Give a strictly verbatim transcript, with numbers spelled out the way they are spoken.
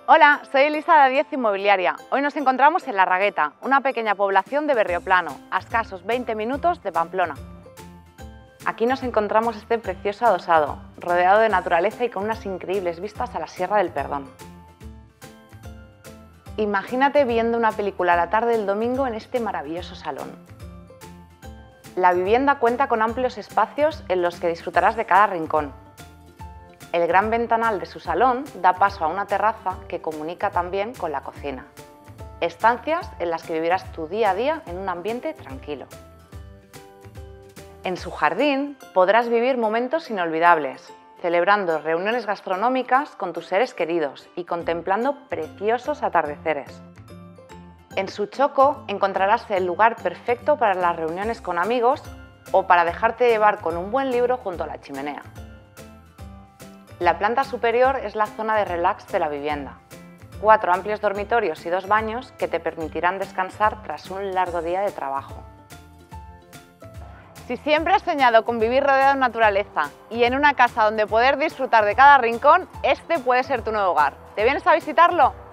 Hola, soy Elisa de Diez Inmobiliaria. Hoy nos encontramos en La Ragueta, una pequeña población de Berrioplano, a escasos veinte minutos de Pamplona. Aquí nos encontramos este precioso adosado, rodeado de naturaleza y con unas increíbles vistas a la Sierra del Perdón. Imagínate viendo una película a la tarde del domingo en este maravilloso salón. La vivienda cuenta con amplios espacios en los que disfrutarás de cada rincón. El gran ventanal de su salón da paso a una terraza que comunica también con la cocina. Estancias en las que vivirás tu día a día en un ambiente tranquilo. En su jardín podrás vivir momentos inolvidables, celebrando reuniones gastronómicas con tus seres queridos y contemplando preciosos atardeceres. En su choco encontrarás el lugar perfecto para las reuniones con amigos o para dejarte llevar con un buen libro junto a la chimenea. La planta superior es la zona de relax de la vivienda. Cuatro amplios dormitorios y dos baños que te permitirán descansar tras un largo día de trabajo. Si siempre has soñado con vivir rodeado de naturaleza y en una casa donde poder disfrutar de cada rincón, este puede ser tu nuevo hogar. ¿Te vienes a visitarlo?